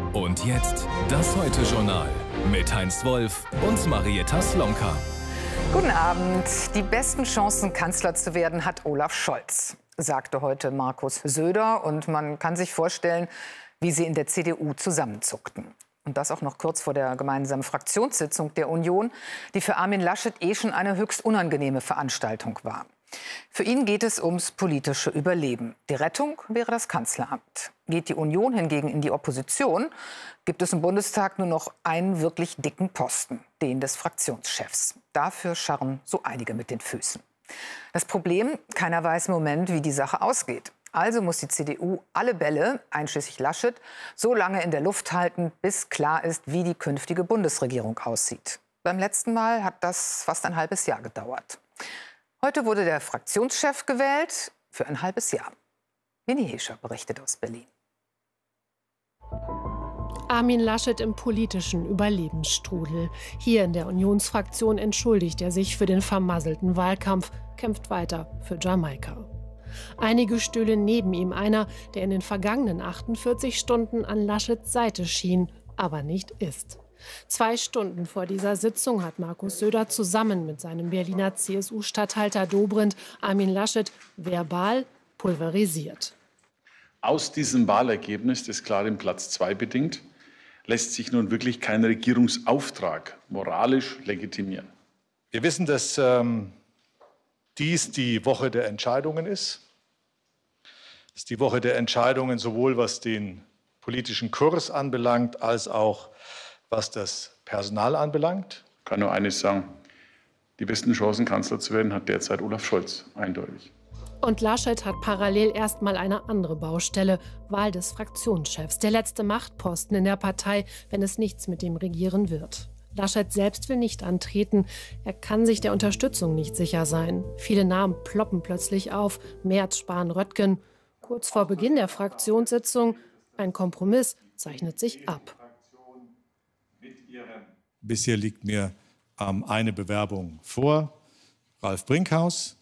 Und jetzt das Heute-Journal mit Heinz Wolf und Marietta Slomka. Guten Abend. Die besten Chancen, Kanzler zu werden, hat Olaf Scholz, sagte heute Markus Söder. Und man kann sich vorstellen, wie sie in der CDU zusammenzuckten. Und das auch noch kurz vor der gemeinsamen Fraktionssitzung der Union, die für Armin Laschet schon eine höchst unangenehme Veranstaltung war. Für ihn geht es ums politische Überleben. Die Rettung wäre das Kanzleramt. Geht die Union hingegen in die Opposition, gibt es im Bundestag nur noch einen wirklich dicken Posten, den des Fraktionschefs. Dafür scharren so einige mit den Füßen. Das Problem, keiner weiß im Moment, wie die Sache ausgeht. Also muss die CDU alle Bälle, einschließlich Laschet, so lange in der Luft halten, bis klar ist, wie die künftige Bundesregierung aussieht. Beim letzten Mal hat das fast ein halbes Jahr gedauert. Heute wurde der Fraktionschef gewählt für ein halbes Jahr. Winnie Hescher berichtet aus Berlin. Armin Laschet im politischen Überlebensstrudel. Hier in der Unionsfraktion entschuldigt er sich für den vermasselten Wahlkampf, kämpft weiter für Jamaika. Einige Stühle neben ihm einer, der in den vergangenen 48 Stunden an Laschets Seite schien, aber nicht ist. 2 Stunden vor dieser Sitzung hat Markus Söder zusammen mit seinem Berliner CSU-Statthalter Dobrindt Armin Laschet verbal pulverisiert. Aus diesem Wahlergebnis, das klar den Platz 2 bedingt, lässt sich nun wirklich kein Regierungsauftrag moralisch legitimieren. Wir wissen, dass dies die Woche der Entscheidungen ist. Es ist die Woche der Entscheidungen sowohl was den politischen Kurs anbelangt, als auch was das Personal anbelangt. Ich kann nur eines sagen, die besten Chancen, Kanzler zu werden, hat derzeit Olaf Scholz, eindeutig. Und Laschet hat parallel erstmal eine andere Baustelle, Wahl des Fraktionschefs. Der letzte Machtposten in der Partei, wenn es nichts mit dem Regieren wird. Laschet selbst will nicht antreten. Er kann sich der Unterstützung nicht sicher sein. Viele Namen ploppen plötzlich auf. Merz, Spahn, Röttgen. Kurz vor Beginn der Fraktionssitzung, ein Kompromiss zeichnet sich ab. Bisher liegt mir eine Bewerbung vor, Ralf Brinkhaus.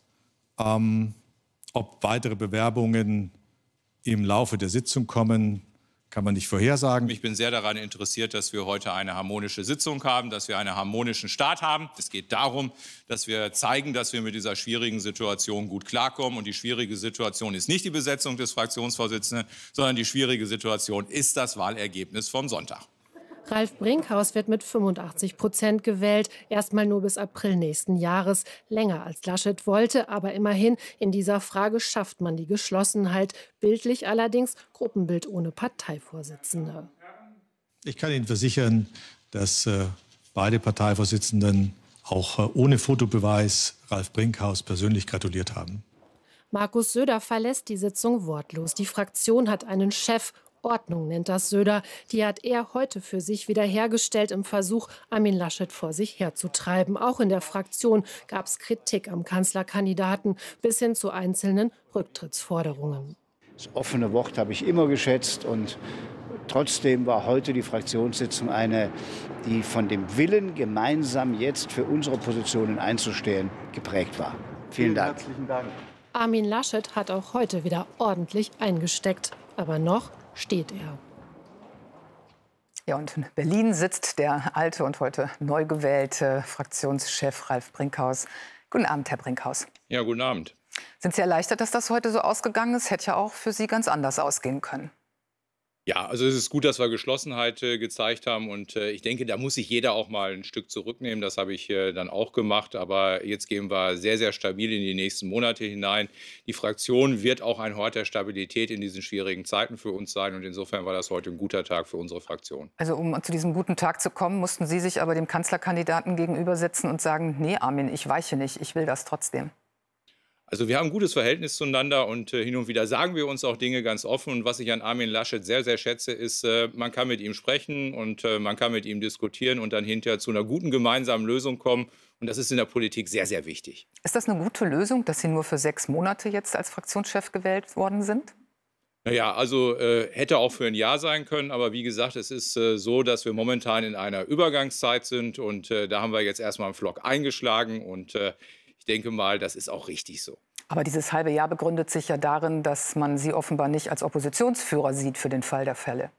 Ob weitere Bewerbungen im Laufe der Sitzung kommen, kann man nicht vorhersagen. Ich bin sehr daran interessiert, dass wir heute eine harmonische Sitzung haben, dass wir einen harmonischen Start haben. Es geht darum, dass wir zeigen, dass wir mit dieser schwierigen Situation gut klarkommen. Und die schwierige Situation ist nicht die Besetzung des Fraktionsvorsitzenden, sondern die schwierige Situation ist das Wahlergebnis vom Sonntag. Ralf Brinkhaus wird mit 85% gewählt, erstmal nur bis April nächsten Jahres. Länger als Laschet wollte, aber immerhin, in dieser Frage schafft man die Geschlossenheit. Bildlich allerdings Gruppenbild ohne Parteivorsitzende. Ich kann Ihnen versichern, dass beide Parteivorsitzenden auch ohne Fotobeweis Ralf Brinkhaus persönlich gratuliert haben. Markus Söder verlässt die Sitzung wortlos. Die Fraktion hat einen Chef. Ordnung nennt das Söder. Die hat er heute für sich wiederhergestellt im Versuch, Armin Laschet vor sich herzutreiben. Auch in der Fraktion gab es Kritik am Kanzlerkandidaten bis hin zu einzelnen Rücktrittsforderungen. Das offene Wort habe ich immer geschätzt und trotzdem war heute die Fraktionssitzung eine, die von dem Willen, gemeinsam jetzt für unsere Positionen einzustehen, geprägt war. Vielen Dank. Herzlichen Dank. Armin Laschet hat auch heute wieder ordentlich eingesteckt. Aber noch steht er. Ja, und in Berlin sitzt der alte und heute neu gewählte Fraktionschef Ralf Brinkhaus. Guten Abend, Herr Brinkhaus. Ja, guten Abend. Sind Sie erleichtert, dass das heute so ausgegangen ist? Hätte ja auch für Sie ganz anders ausgehen können. Ja, also es ist gut, dass wir Geschlossenheit gezeigt haben und ich denke, da muss sich jeder auch mal ein Stück zurücknehmen. Das habe ich dann auch gemacht, aber jetzt gehen wir sehr, sehr stabil in die nächsten Monate hinein. Die Fraktion wird auch ein Hort der Stabilität in diesen schwierigen Zeiten für uns sein und insofern war das heute ein guter Tag für unsere Fraktion. Also um zu diesem guten Tag zu kommen, mussten Sie sich aber dem Kanzlerkandidaten gegenübersetzen und sagen, nee Armin, ich weiche nicht, ich will das trotzdem. Also wir haben ein gutes Verhältnis zueinander und hin und wieder sagen wir uns auch Dinge ganz offen. Und was ich an Armin Laschet sehr, sehr schätze, ist, man kann mit ihm sprechen und man kann mit ihm diskutieren und dann hinterher zu einer guten gemeinsamen Lösung kommen. Und das ist in der Politik sehr, sehr wichtig. Ist das eine gute Lösung, dass Sie nur für 6 Monate jetzt als Fraktionschef gewählt worden sind? Naja, also hätte auch für ein Jahr sein können. Aber wie gesagt, es ist so, dass wir momentan in einer Übergangszeit sind. Und da haben wir jetzt erstmal einen Pflock eingeschlagen. Und ich denke mal, das ist auch richtig so. Aber dieses halbe Jahr begründet sich ja darin, dass man Sie offenbar nicht als Oppositionsführer sieht für den Fall der Fälle.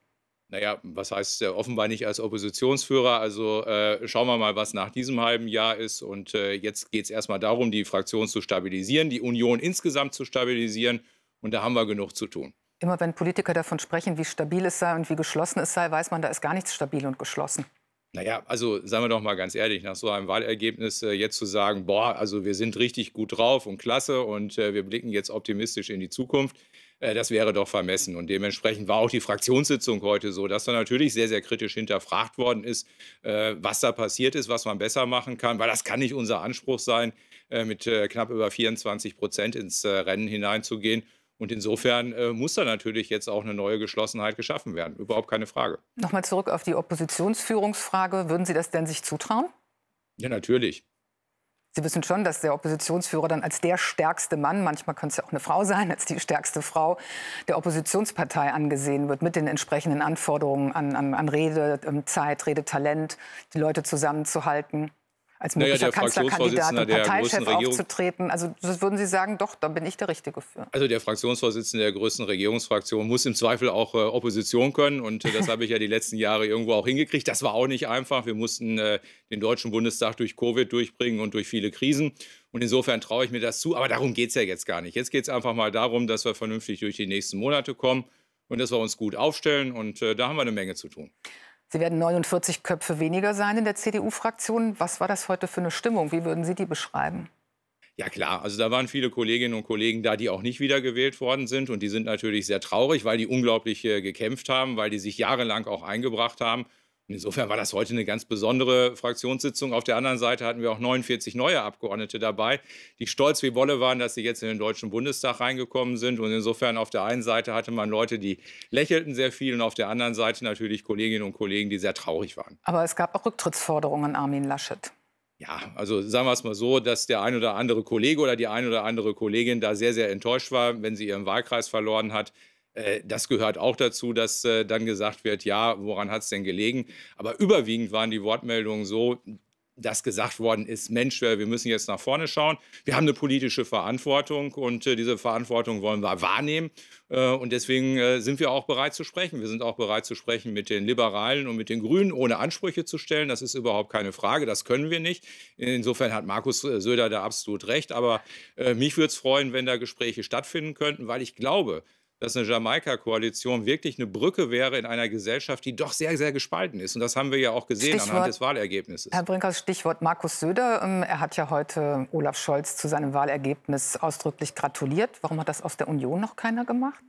Naja, was heißt offenbar nicht als Oppositionsführer? Also schauen wir mal, was nach diesem halben Jahr ist. Und jetzt geht es erstmal darum, die Fraktion zu stabilisieren, die Union insgesamt zu stabilisieren. Und da haben wir genug zu tun. Immer wenn Politiker davon sprechen, wie stabil es sei und wie geschlossen es sei, weiß man, da ist gar nichts stabil und geschlossen. Naja, also sagen wir doch mal ganz ehrlich, nach so einem Wahlergebnis jetzt zu sagen, boah, also wir sind richtig gut drauf und klasse und wir blicken jetzt optimistisch in die Zukunft, das wäre doch vermessen. Und dementsprechend war auch die Fraktionssitzung heute so, dass da natürlich sehr, sehr kritisch hinterfragt worden ist, was da passiert ist, was man besser machen kann, weil das kann nicht unser Anspruch sein, mit knapp über 24% ins Rennen hineinzugehen. Und insofern muss da natürlich jetzt auch eine neue Geschlossenheit geschaffen werden. Überhaupt keine Frage. Nochmal zurück auf die Oppositionsführungsfrage. Würden Sie das denn sich zutrauen? Ja, natürlich. Sie wissen schon, dass der Oppositionsführer dann als der stärkste Mann, manchmal könnte es ja auch eine Frau sein, als die stärkste Frau der Oppositionspartei angesehen wird, mit den entsprechenden Anforderungen an Redezeit, Redetalent, die Leute zusammenzuhalten. Als möglicher Kanzlerkandidat im Parteichef aufzutreten. Also das würden Sie sagen, doch, da bin ich der Richtige für. Also der Fraktionsvorsitzende der größten Regierungsfraktion muss im Zweifel auch Opposition können. Und das habe ich ja die letzten Jahre irgendwo auch hingekriegt. Das war auch nicht einfach. Wir mussten den Deutschen Bundestag durch Covid durchbringen und durch viele Krisen. Und insofern traue ich mir das zu. Aber darum geht es ja jetzt gar nicht. Jetzt geht es einfach mal darum, dass wir vernünftig durch die nächsten Monate kommen und dass wir uns gut aufstellen. Und da haben wir eine Menge zu tun. Sie werden 49 Köpfe weniger sein in der CDU-Fraktion. Was war das heute für eine Stimmung? Wie würden Sie die beschreiben? Ja klar, also da waren viele Kolleginnen und Kollegen da, die auch nicht wiedergewählt worden sind. Und die sind natürlich sehr traurig, weil die unglaublich gekämpft haben, weil die sich jahrelang auch eingebracht haben. Und insofern war das heute eine ganz besondere Fraktionssitzung. Auf der anderen Seite hatten wir auch 49 neue Abgeordnete dabei, die stolz wie Bolle waren, dass sie jetzt in den Deutschen Bundestag reingekommen sind. Und insofern auf der einen Seite hatte man Leute, die lächelten sehr viel und auf der anderen Seite natürlich Kolleginnen und Kollegen, die sehr traurig waren. Aber es gab auch Rücktrittsforderungen an Armin Laschet. Ja, also sagen wir es mal so, dass der ein oder andere Kollege oder die ein oder andere Kollegin da sehr, sehr enttäuscht war, wenn sie ihren Wahlkreis verloren hat. Das gehört auch dazu, dass dann gesagt wird, ja, woran hat es denn gelegen? Aber überwiegend waren die Wortmeldungen so, dass gesagt worden ist, Mensch, wir müssen jetzt nach vorne schauen. Wir haben eine politische Verantwortung und diese Verantwortung wollen wir wahrnehmen. Und deswegen sind wir auch bereit zu sprechen. Wir sind auch bereit zu sprechen mit den Liberalen und mit den Grünen, ohne Ansprüche zu stellen. Das ist überhaupt keine Frage. Das können wir nicht. Insofern hat Markus Söder da absolut recht. Aber mich würde es freuen, wenn da Gespräche stattfinden könnten, weil ich glaube, dass eine Jamaika-Koalition wirklich eine Brücke wäre in einer Gesellschaft, die doch sehr, sehr gespalten ist. Und das haben wir ja auch gesehen anhand des Wahlergebnisses. Herr Brinkhaus, Stichwort Markus Söder. Er hat ja heute Olaf Scholz zu seinem Wahlergebnis ausdrücklich gratuliert. Warum hat das aus der Union noch keiner gemacht?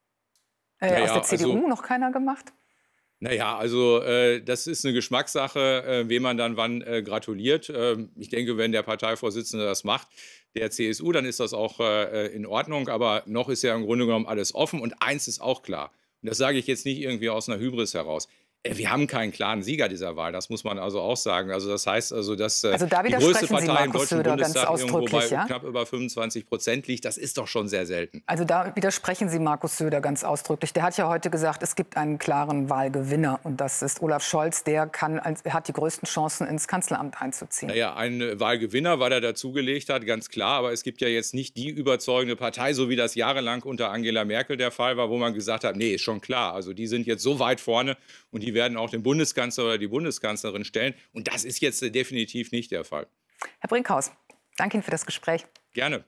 Aus der CDU noch keiner gemacht? Naja, also das ist eine Geschmackssache, wem man dann wann gratuliert. Ich denke, wenn der Parteivorsitzende das macht, der CSU, dann ist das auch in Ordnung. Aber noch ist ja im Grunde genommen alles offen. Und eins ist auch klar, und das sage ich jetzt nicht irgendwie aus einer Hybris heraus, wir haben keinen klaren Sieger dieser Wahl, das muss man also auch sagen. Also das heißt also, dass die größte Partei im Deutschen Bundestag irgendwo bei knapp über 25% liegt, das ist doch schon sehr selten. Also da widersprechen Sie Markus Söder ganz ausdrücklich. Der hat ja heute gesagt, es gibt einen klaren Wahlgewinner und das ist Olaf Scholz. Der hat die größten Chancen, ins Kanzleramt einzuziehen. Naja, ein Wahlgewinner, weil er dazugelegt hat, ganz klar. Aber es gibt ja jetzt nicht die überzeugende Partei, so wie das jahrelang unter Angela Merkel der Fall war, wo man gesagt hat, nee, ist schon klar. Also die sind jetzt so weit vorne und die werden auch den Bundeskanzler oder die Bundeskanzlerin stellen. Und das ist jetzt definitiv nicht der Fall. Herr Brinkhaus, danke Ihnen für das Gespräch. Gerne.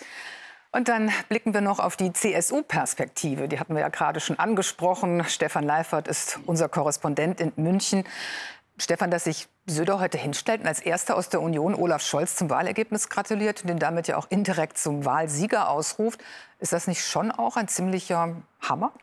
Und dann blicken wir noch auf die CSU-Perspektive. Die hatten wir ja gerade schon angesprochen. Stefan Leifert ist unser Korrespondent in München. Stefan, dass sich Söder heute hinstellt und als Erster aus der Union Olaf Scholz zum Wahlergebnis gratuliert und den damit ja auch indirekt zum Wahlsieger ausruft, ist das nicht schon auch ein ziemlicher Hammer?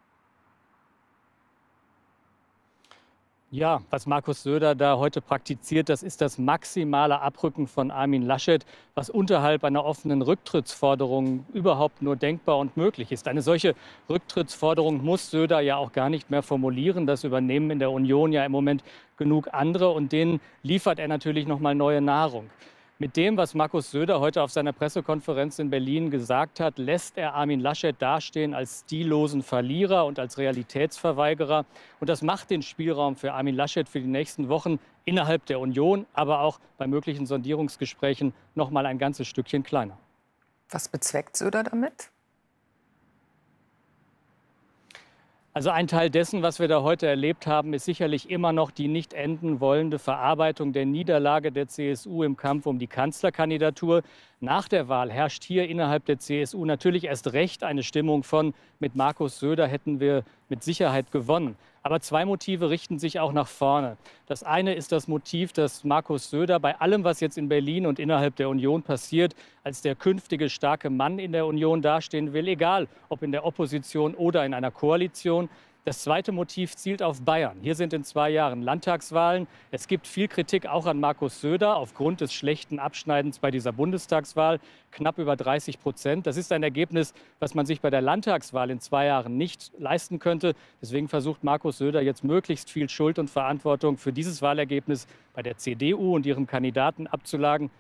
Ja, was Markus Söder da heute praktiziert, das ist das maximale Abrücken von Armin Laschet, was unterhalb einer offenen Rücktrittsforderung überhaupt nur denkbar und möglich ist. Eine solche Rücktrittsforderung muss Söder ja auch gar nicht mehr formulieren. Das übernehmen in der Union ja im Moment genug andere und denen liefert er natürlich noch mal neue Nahrung. Mit dem, was Markus Söder heute auf seiner Pressekonferenz in Berlin gesagt hat, lässt er Armin Laschet dastehen als stillosen Verlierer und als Realitätsverweigerer. Und das macht den Spielraum für Armin Laschet für die nächsten Wochen innerhalb der Union, aber auch bei möglichen Sondierungsgesprächen noch mal ein ganzes Stückchen kleiner. Was bezweckt Söder damit? Also ein Teil dessen, was wir da heute erlebt haben, ist sicherlich immer noch die nicht enden wollende Verarbeitung der Niederlage der CSU im Kampf um die Kanzlerkandidatur. Nach der Wahl herrscht hier innerhalb der CSU natürlich erst recht eine Stimmung von, mit Markus Söder hätten wir mit Sicherheit gewonnen. Aber zwei Motive richten sich auch nach vorne. Das eine ist das Motiv, dass Markus Söder bei allem, was jetzt in Berlin und innerhalb der Union passiert, als der künftige starke Mann in der Union dastehen will, egal ob in der Opposition oder in einer Koalition. Das zweite Motiv zielt auf Bayern. Hier sind in 2 Jahren Landtagswahlen. Es gibt viel Kritik auch an Markus Söder aufgrund des schlechten Abschneidens bei dieser Bundestagswahl. Knapp über 30%. Das ist ein Ergebnis, was man sich bei der Landtagswahl in 2 Jahren nicht leisten könnte. Deswegen versucht Markus Söder jetzt möglichst viel Schuld und Verantwortung für dieses Wahlergebnis bei der CDU und ihrem Kandidaten abzulegen.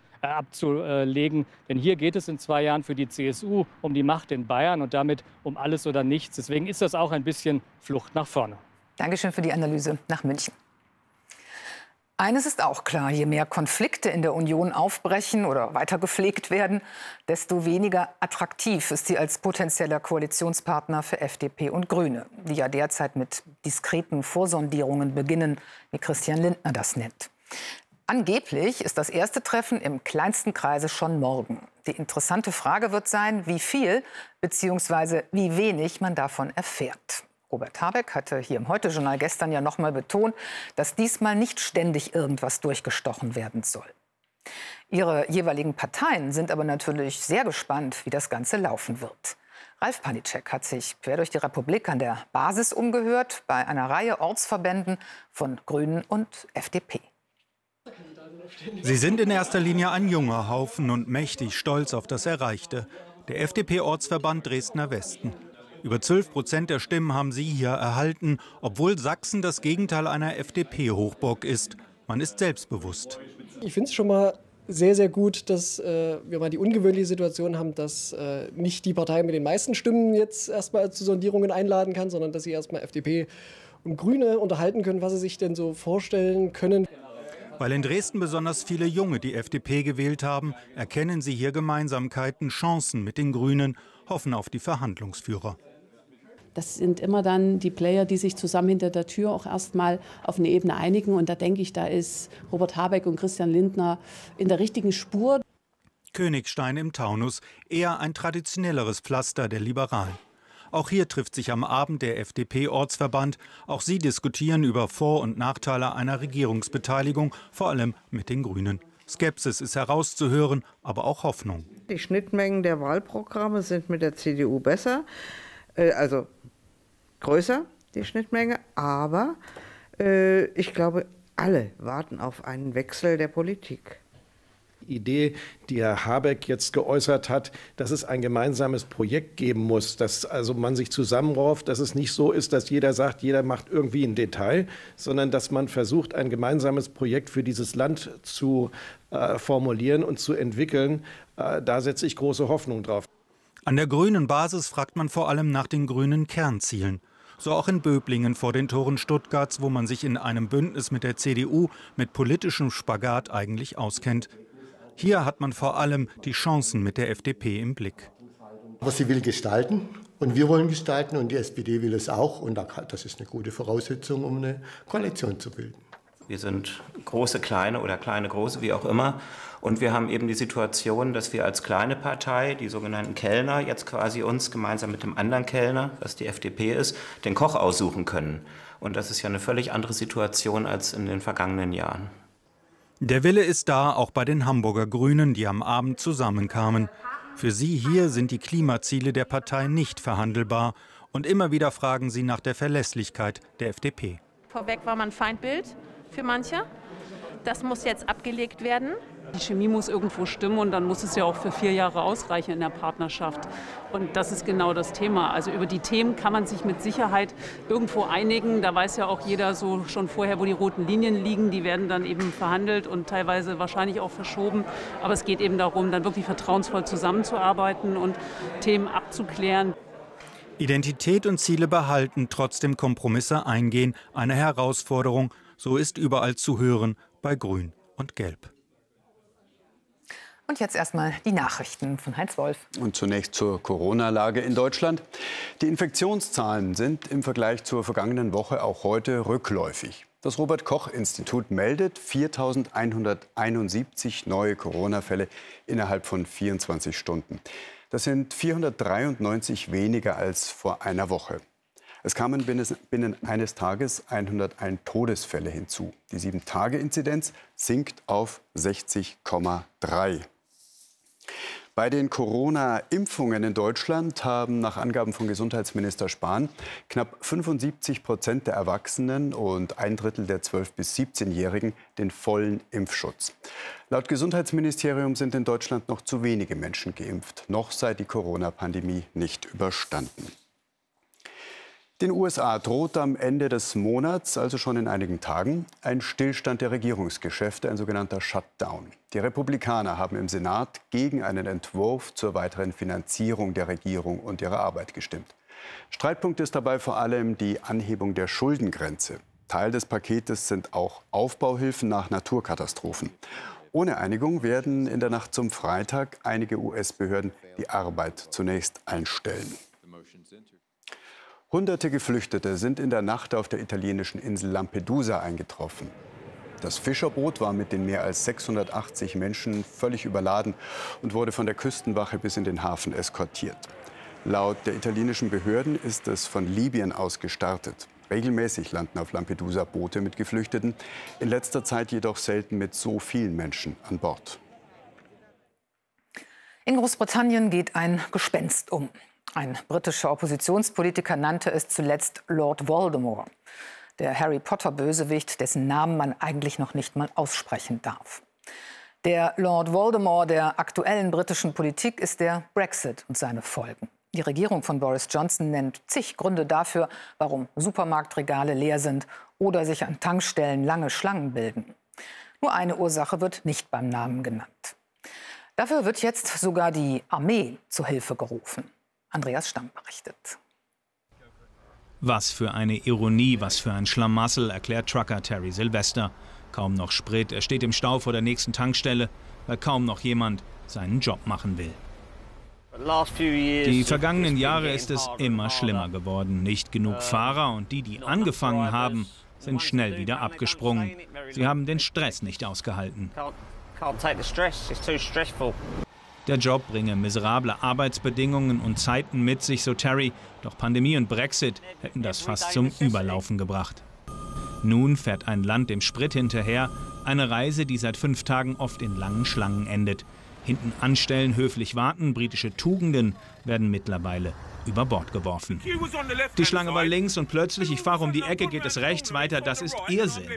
Denn hier geht es in 2 Jahren für die CSU um die Macht in Bayern und damit um alles oder nichts. Deswegen ist das auch ein bisschen Flucht nach vorne. Dankeschön für die Analyse nach München. Eines ist auch klar, je mehr Konflikte in der Union aufbrechen oder weiter gepflegt werden, desto weniger attraktiv ist sie als potenzieller Koalitionspartner für FDP und Grüne, die ja derzeit mit diskreten Vorsondierungen beginnen, wie Christian Lindner das nennt. Angeblich ist das erste Treffen im kleinsten Kreise schon morgen. Die interessante Frage wird sein, wie viel bzw. wie wenig man davon erfährt. Robert Habeck hatte hier im Heute-Journal gestern ja noch mal betont, dass diesmal nicht ständig irgendwas durchgestochen werden soll. Ihre jeweiligen Parteien sind aber natürlich sehr gespannt, wie das Ganze laufen wird. Ralf Paniczek hat sich quer durch die Republik an der Basis umgehört, bei einer Reihe Ortsverbänden von Grünen und FDP. Sie sind in erster Linie ein junger Haufen und mächtig stolz auf das Erreichte. Der FDP-Ortsverband Dresdner Westen. Über 12% der Stimmen haben sie hier erhalten, obwohl Sachsen das Gegenteil einer FDP-Hochburg ist. Man ist selbstbewusst. Ich finde es schon mal sehr, sehr gut, dass wir mal die ungewöhnliche Situation haben, dass nicht die Partei mit den meisten Stimmen jetzt erstmal zu Sondierungen einladen kann, sondern dass sie erstmal FDP und Grüne unterhalten können, was sie sich denn so vorstellen können. Weil in Dresden besonders viele Junge die FDP gewählt haben, erkennen sie hier Gemeinsamkeiten, Chancen mit den Grünen, hoffen auf die Verhandlungsführer. Das sind immer dann die Player, die sich zusammen hinter der Tür auch erstmal auf eine Ebene einigen. Und da denke ich, da ist Robert Habeck und Christian Lindner in der richtigen Spur. Königstein im Taunus, eher ein traditionelleres Pflaster der Liberalen. Auch hier trifft sich am Abend der FDP-Ortsverband. Auch sie diskutieren über Vor- und Nachteile einer Regierungsbeteiligung, vor allem mit den Grünen. Skepsis ist herauszuhören, aber auch Hoffnung. Die Schnittmengen der Wahlprogramme sind mit der CDU besser, also größer, die Schnittmenge. Aber ich glaube, alle warten auf einen Wechsel der Politik. Idee, die Herr Habeck jetzt geäußert hat, dass es ein gemeinsames Projekt geben muss, dass also man sich zusammenrauft, dass es nicht so ist, dass jeder sagt, jeder macht irgendwie ein Detail, sondern dass man versucht, ein gemeinsames Projekt für dieses Land zu formulieren und zu entwickeln. Da setze ich große Hoffnung drauf. An der grünen Basis fragt man vor allem nach den grünen Kernzielen. So auch in Böblingen vor den Toren Stuttgarts, wo man sich in einem Bündnis mit der CDU mit politischem Spagat eigentlich auskennt. Hier hat man vor allem die Chancen mit der FDP im Blick. Aber sie will gestalten und wir wollen gestalten und die SPD will es auch. Und das ist eine gute Voraussetzung, um eine Koalition zu bilden. Wir sind große, kleine oder kleine, große, wie auch immer. Und wir haben eben die Situation, dass wir als kleine Partei, die sogenannten Kellner, jetzt quasi uns gemeinsam mit dem anderen Kellner, was die FDP ist, den Koch aussuchen können. Und das ist ja eine völlig andere Situation als in den vergangenen Jahren. Der Wille ist da, auch bei den Hamburger Grünen, die am Abend zusammenkamen. Für sie hier sind die Klimaziele der Partei nicht verhandelbar. Und immer wieder fragen sie nach der Verlässlichkeit der FDP. Vorweg war man Feindbild für manche. Das muss jetzt abgelegt werden. Die Chemie muss irgendwo stimmen und dann muss es ja auch für 4 Jahre ausreichen in der Partnerschaft. Und das ist genau das Thema. Also über die Themen kann man sich mit Sicherheit irgendwo einigen. Da weiß ja auch jeder so schon vorher, wo die roten Linien liegen. Die werden dann eben verhandelt und teilweise wahrscheinlich auch verschoben. Aber es geht eben darum, dann wirklich vertrauensvoll zusammenzuarbeiten und Themen abzuklären. Identität und Ziele behalten, trotzdem Kompromisse eingehen. Eine Herausforderung, so ist überall zu hören bei Grün und Gelb. Und jetzt erstmal die Nachrichten von Heinz Wolf. Und zunächst zur Corona-Lage in Deutschland. Die Infektionszahlen sind im Vergleich zur vergangenen Woche auch heute rückläufig. Das Robert-Koch-Institut meldet 4.171 neue Corona-Fälle innerhalb von 24 Stunden. Das sind 493 weniger als vor einer Woche. Es kamen binnen eines Tages 101 Todesfälle hinzu. Die 7-Tage-Inzidenz sinkt auf 60,3. Bei den Corona-Impfungen in Deutschland haben nach Angaben von Gesundheitsminister Spahn knapp 75% der Erwachsenen und ein Drittel der 12- bis 17-Jährigen den vollen Impfschutz. Laut Gesundheitsministerium sind in Deutschland noch zu wenige Menschen geimpft. Noch sei die Corona-Pandemie nicht überstanden. Den USA droht am Ende des Monats, also schon in einigen Tagen, ein Stillstand der Regierungsgeschäfte, ein sogenannter Shutdown. Die Republikaner haben im Senat gegen einen Entwurf zur weiteren Finanzierung der Regierung und ihrer Arbeit gestimmt. Streitpunkt ist dabei vor allem die Anhebung der Schuldengrenze. Teil des Paketes sind auch Aufbauhilfen nach Naturkatastrophen. Ohne Einigung werden in der Nacht zum Freitag einige US-Behörden die Arbeit zunächst einstellen. Hunderte Geflüchtete sind in der Nacht auf der italienischen Insel Lampedusa eingetroffen. Das Fischerboot war mit den mehr als 680 Menschen völlig überladen und wurde von der Küstenwache bis in den Hafen eskortiert. Laut der italienischen Behörden ist es von Libyen aus gestartet. Regelmäßig landen auf Lampedusa Boote mit Geflüchteten, in letzter Zeit jedoch selten mit so vielen Menschen an Bord. In Großbritannien geht ein Gespenst um. Ein britischer Oppositionspolitiker nannte es zuletzt Lord Voldemort, der Harry-Potter-Bösewicht, dessen Namen man eigentlich noch nicht mal aussprechen darf. Der Lord Voldemort der aktuellen britischen Politik ist der Brexit und seine Folgen. Die Regierung von Boris Johnson nennt zig Gründe dafür, warum Supermarktregale leer sind oder sich an Tankstellen lange Schlangen bilden. Nur eine Ursache wird nicht beim Namen genannt. Dafür wird jetzt sogar die Armee zu Hilfe gerufen. Andreas Stamm berichtet. Was für eine Ironie, was für ein Schlamassel, erklärt Trucker Terry Sylvester. Kaum noch Sprit, er steht im Stau vor der nächsten Tankstelle, weil kaum noch jemand seinen Job machen will. Die vergangenen Jahre ist es immer schlimmer geworden. Nicht genug Fahrer und die angefangen haben, sind schnell wieder abgesprungen. Sie haben den Stress nicht ausgehalten. Der Job bringe miserable Arbeitsbedingungen und Zeiten mit sich, so Terry. Doch Pandemie und Brexit hätten das fast zum Überlaufen gebracht. Nun fährt ein Land dem Sprit hinterher. Eine Reise, die seit 5 Tagen oft in langen Schlangen endet. Hinten anstellen, höflich warten, britische Tugenden werden mittlerweile über Bord geworfen. Die Schlange war links und plötzlich, ich fahre um die Ecke, geht es rechts weiter. Das ist Irrsinn.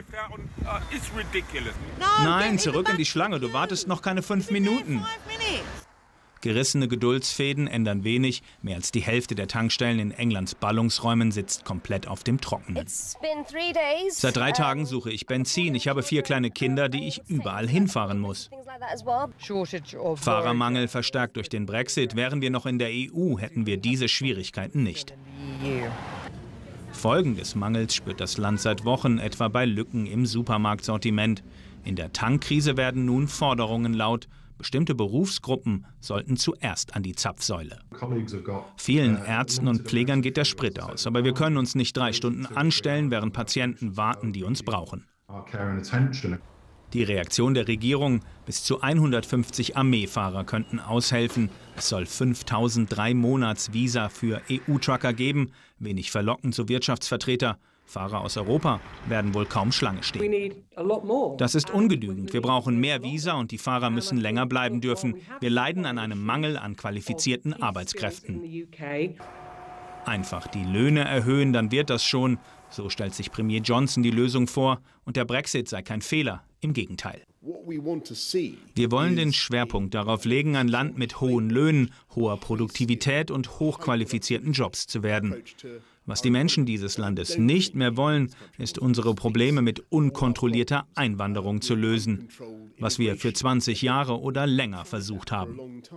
Nein, zurück in die Schlange, du wartest noch keine 5 Minuten. Gerissene Geduldsfäden ändern wenig. Mehr als die Hälfte der Tankstellen in Englands Ballungsräumen sitzt komplett auf dem Trockenen. Seit 3 Tagen suche ich Benzin. Ich habe 4 kleine Kinder, die ich überall hinfahren muss. Fahrermangel verstärkt durch den Brexit. Wären wir noch in der EU, hätten wir diese Schwierigkeiten nicht. Folgen des Mangels spürt das Land seit Wochen, etwa bei Lücken im Supermarktsortiment. In der Tankkrise werden nun Forderungen laut. Bestimmte Berufsgruppen sollten zuerst an die Zapfsäule. Vielen Ärzten und Pflegern geht der Sprit aus. Aber wir können uns nicht 3 Stunden anstellen, während Patienten warten, die uns brauchen. Die Reaktion der Regierung: bis zu 150 Armeefahrer könnten aushelfen. Es soll 5.000 3-Monats-Visa für EU-Trucker geben. Wenig verlockend, so Wirtschaftsvertreter. Fahrer aus Europa werden wohl kaum Schlange stehen. Das ist ungenügend. Wir brauchen mehr Visa und die Fahrer müssen länger bleiben dürfen. Wir leiden an einem Mangel an qualifizierten Arbeitskräften. Einfach die Löhne erhöhen, dann wird das schon. So stellt sich Premier Johnson die Lösung vor. Und der Brexit sei kein Fehler. Im Gegenteil. Wir wollen den Schwerpunkt darauf legen, ein Land mit hohen Löhnen, hoher Produktivität und hochqualifizierten Jobs zu werden. Was die Menschen dieses Landes nicht mehr wollen, ist, unsere Probleme mit unkontrollierter Einwanderung zu lösen, was wir für 20 Jahre oder länger versucht haben.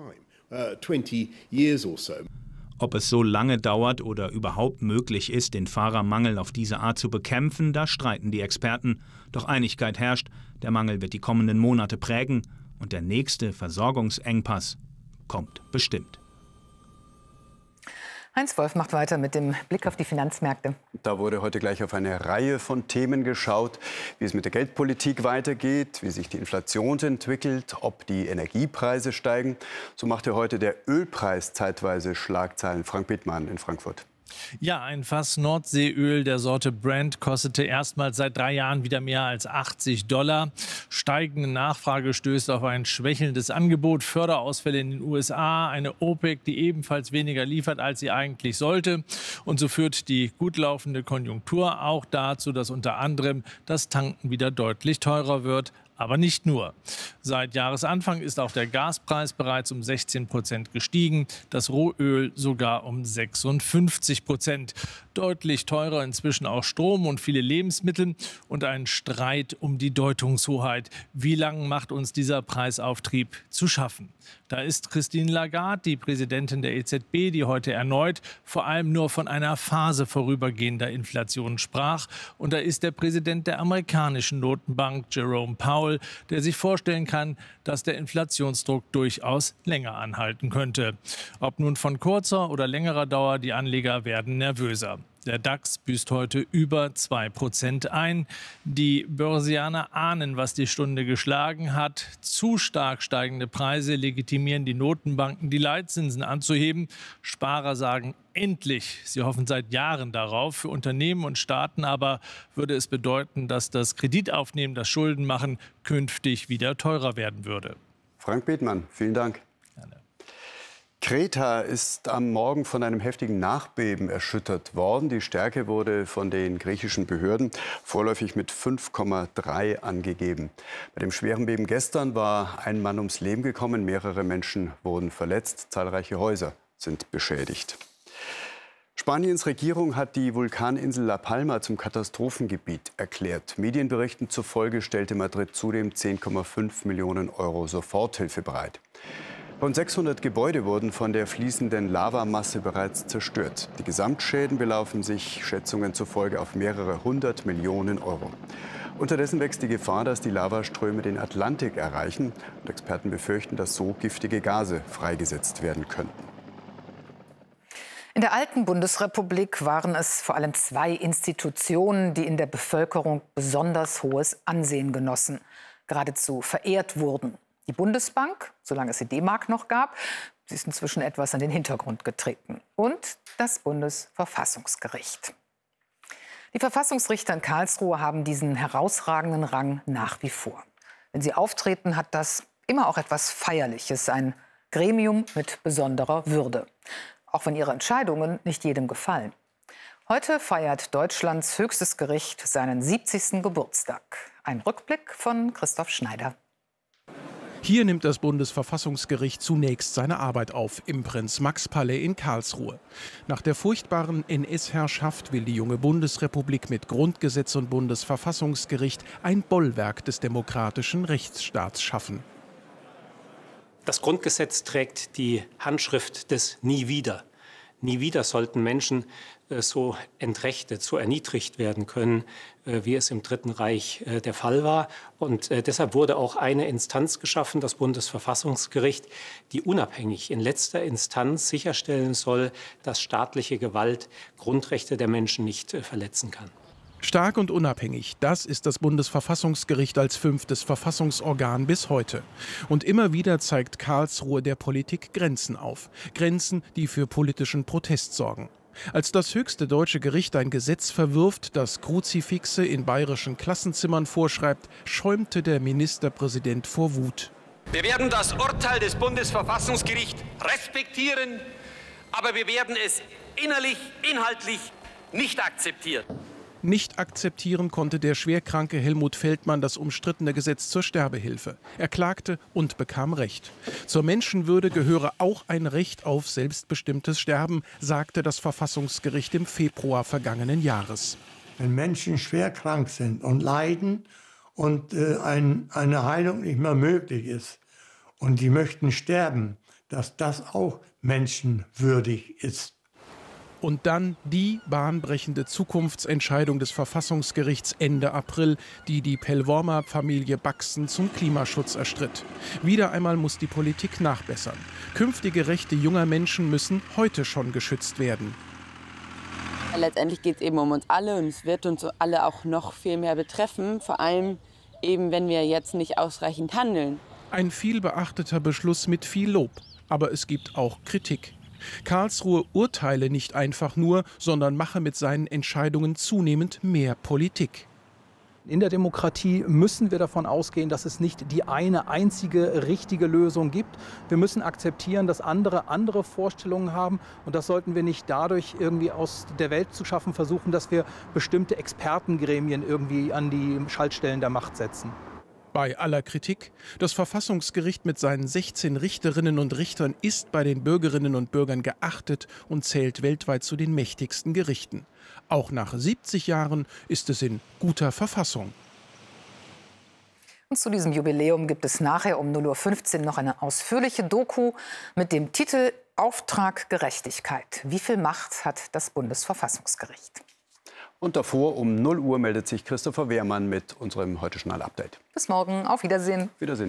Ob es so lange dauert oder überhaupt möglich ist, den Fahrermangel auf diese Art zu bekämpfen, da streiten die Experten. Doch Einigkeit herrscht, der Mangel wird die kommenden Monate prägen Und der nächste Versorgungsengpass kommt bestimmt. Heinz Wolf macht weiter mit dem Blick auf die Finanzmärkte. Da wurde heute gleich auf eine Reihe von Themen geschaut, wie es mit der Geldpolitik weitergeht, wie sich die Inflation entwickelt, ob die Energiepreise steigen. So machte heute der Ölpreis zeitweise Schlagzeilen. Frank Bittmann in Frankfurt. Ja, ein Fass Nordseeöl der Sorte Brent kostete erstmals seit 3 Jahren wieder mehr als $80. Steigende Nachfrage stößt auf ein schwächelndes Angebot, Förderausfälle in den USA, eine OPEC, die ebenfalls weniger liefert, als sie eigentlich sollte. Und so führt die gut laufende Konjunktur auch dazu, dass unter anderem das Tanken wieder deutlich teurer wird. Aber nicht nur. Seit Jahresanfang ist auch der Gaspreis bereits um 16% gestiegen, das Rohöl sogar um 56%. Deutlich teurer inzwischen auch Strom und viele Lebensmittel und ein Streit um die Deutungshoheit. Wie lange macht uns dieser Preisauftrieb zu schaffen? Da ist Christine Lagarde, die Präsidentin der EZB, die heute erneut vor allem nur von einer Phase vorübergehender Inflation sprach. Und da ist der Präsident der amerikanischen Notenbank, Jerome Powell, der sich vorstellen kann, dass der Inflationsdruck durchaus länger anhalten könnte. Ob nun von kurzer oder längerer Dauer, die Anleger werden nervöser. Der DAX büßt heute über 2% ein. Die Börsianer ahnen, was die Stunde geschlagen hat. Zu stark steigende Preise legitimieren die Notenbanken, die Leitzinsen anzuheben. Sparer sagen endlich. Sie hoffen seit Jahren darauf. Für Unternehmen und Staaten aber würde es bedeuten, dass das Kreditaufnehmen, das Schuldenmachen künftig wieder teurer werden würde. Frank Bethmann, vielen Dank. Kreta ist am Morgen von einem heftigen Nachbeben erschüttert worden. Die Stärke wurde von den griechischen Behörden vorläufig mit 5,3 angegeben. Bei dem schweren Beben gestern war ein Mann ums Leben gekommen, mehrere Menschen wurden verletzt, zahlreiche Häuser sind beschädigt. Spaniens Regierung hat die Vulkaninsel La Palma zum Katastrophengebiet erklärt. Medienberichten zufolge stellte Madrid zudem 10,5 Millionen Euro Soforthilfe bereit. Rund 600 Gebäude wurden von der fließenden Lavamasse bereits zerstört. Die Gesamtschäden belaufen sich Schätzungen zufolge auf mehrere 100 Millionen Euro. Unterdessen wächst die Gefahr, dass die Lavaströme den Atlantik erreichen. Und Experten befürchten, dass so giftige Gase freigesetzt werden könnten. In der alten Bundesrepublik waren es vor allem 2 Institutionen, die in der Bevölkerung besonders hohes Ansehen genossen, geradezu verehrt wurden. Die Bundesbank, solange es die D-Mark noch gab, sie ist inzwischen etwas an den Hintergrund getreten. Und das Bundesverfassungsgericht. Die Verfassungsrichter in Karlsruhe haben diesen herausragenden Rang nach wie vor. Wenn sie auftreten, hat das immer auch etwas Feierliches, ein Gremium mit besonderer Würde. Auch wenn ihre Entscheidungen nicht jedem gefallen. Heute feiert Deutschlands höchstes Gericht seinen 70. Geburtstag. Ein Rückblick von Christoph Schneider. Hier nimmt das Bundesverfassungsgericht zunächst seine Arbeit auf, im Prinz-Max-Palais in Karlsruhe. Nach der furchtbaren NS-Herrschaft will die junge Bundesrepublik mit Grundgesetz und Bundesverfassungsgericht ein Bollwerk des demokratischen Rechtsstaats schaffen. Das Grundgesetz trägt die Handschrift des Nie wieder. Nie wieder sollten Menschen so entrechtet, so erniedrigt werden können, wie es im Dritten Reich der Fall war. Und deshalb wurde auch eine Instanz geschaffen, das Bundesverfassungsgericht, die unabhängig in letzter Instanz sicherstellen soll, dass staatliche Gewalt Grundrechte der Menschen nicht verletzen kann. Stark und unabhängig, das ist das Bundesverfassungsgericht als 5. Verfassungsorgan bis heute. Und immer wieder zeigt Karlsruhe der Politik Grenzen auf. Grenzen, die für politischen Protest sorgen. Als das höchste deutsche Gericht ein Gesetz verwirft, das Kruzifixe in bayerischen Klassenzimmern vorschreibt, schäumte der Ministerpräsident vor Wut. Wir werden das Urteil des Bundesverfassungsgerichts respektieren, aber wir werden es innerlich, inhaltlich nicht akzeptieren. Nicht akzeptieren konnte der schwerkranke Helmut Feldmann das umstrittene Gesetz zur Sterbehilfe. Er klagte und bekam Recht. Zur Menschenwürde gehöre auch ein Recht auf selbstbestimmtes Sterben, sagte das Verfassungsgericht im Februar vergangenen Jahres. Wenn Menschen schwer krank sind und leiden und eine Heilung nicht mehr möglich ist und die möchten sterben, dass das auch menschenwürdig ist. Und dann die bahnbrechende Zukunftsentscheidung des Verfassungsgerichts Ende April, die die Pelvorma-Familie Baxen zum Klimaschutz erstritt. Wieder einmal muss die Politik nachbessern. Künftige Rechte junger Menschen müssen heute schon geschützt werden. Letztendlich geht es eben um uns alle und es wird uns alle auch noch viel mehr betreffen, vor allem eben, wenn wir jetzt nicht ausreichend handeln. Ein viel beachteter Beschluss mit viel Lob, aber es gibt auch Kritik. Karlsruhe urteile nicht einfach nur, sondern mache mit seinen Entscheidungen zunehmend mehr Politik. In der Demokratie müssen wir davon ausgehen, dass es nicht die eine einzige richtige Lösung gibt. Wir müssen akzeptieren, dass andere Vorstellungen haben. Und das sollten wir nicht dadurch irgendwie aus der Welt zu schaffen versuchen, dass wir bestimmte Expertengremien irgendwie an die Schaltstellen der Macht setzen. Bei aller Kritik, das Verfassungsgericht mit seinen 16 Richterinnen und Richtern ist bei den Bürgerinnen und Bürgern geachtet und zählt weltweit zu den mächtigsten Gerichten. Auch nach 70 Jahren ist es in guter Verfassung. Und zu diesem Jubiläum gibt es nachher um 0:15 Uhr noch eine ausführliche Doku mit dem Titel Auftrag Gerechtigkeit. Wie viel Macht hat das Bundesverfassungsgericht? Und davor um 0 Uhr meldet sich Christopher Wehrmann mit unserem Heute-Journal-Update. Bis morgen, auf Wiedersehen. Wiedersehen.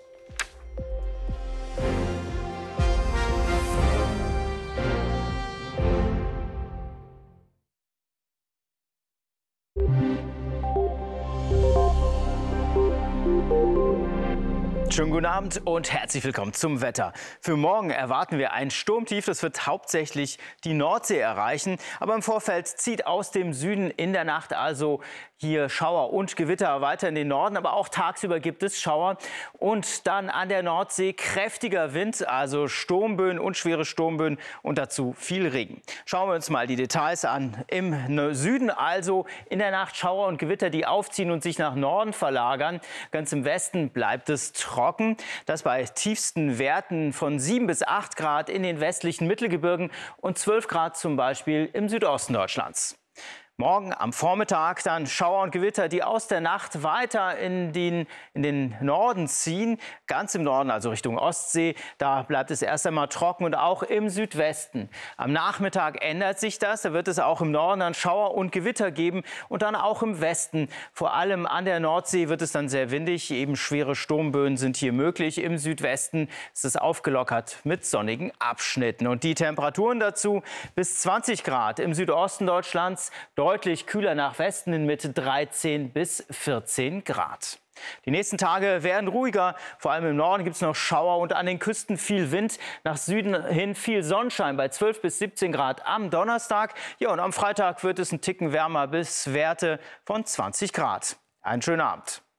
Schönen guten Abend und herzlich willkommen zum Wetter. Für morgen erwarten wir ein Sturmtief. Das wird hauptsächlich die Nordsee erreichen. Aber im Vorfeld zieht aus dem Süden in der Nacht also hier Schauer und Gewitter weiter in den Norden. Aber auch tagsüber gibt es Schauer. Und dann an der Nordsee kräftiger Wind, also Sturmböen und schwere Sturmböen und dazu viel Regen. Schauen wir uns mal die Details an. Im Süden also in der Nacht Schauer und Gewitter, die aufziehen und sich nach Norden verlagern. Ganz im Westen bleibt es trocken. Das bei tiefsten Werten von 7 bis 8 Grad in den westlichen Mittelgebirgen und 12 Grad zum Beispiel im Südosten Deutschlands. Morgen am Vormittag dann Schauer und Gewitter, die aus der Nacht weiter in den Norden ziehen. Ganz im Norden, also Richtung Ostsee, da bleibt es erst einmal trocken und auch im Südwesten. Am Nachmittag ändert sich das. Da wird es auch im Norden dann Schauer und Gewitter geben und dann auch im Westen. Vor allem an der Nordsee wird es dann sehr windig. Eben schwere Sturmböen sind hier möglich. Im Südwesten ist es aufgelockert mit sonnigen Abschnitten. Und die Temperaturen dazu bis 20 Grad im Südosten Deutschlands. Deutlich kühler nach Westen hin mit 13 bis 14 Grad. Die nächsten Tage werden ruhiger. Vor allem im Norden gibt es noch Schauer und an den Küsten viel Wind. Nach Süden hin viel Sonnenschein bei 12 bis 17 Grad am Donnerstag. Ja, und am Freitag wird es einen Ticken wärmer bis Werte von 20 Grad. Einen schönen Abend.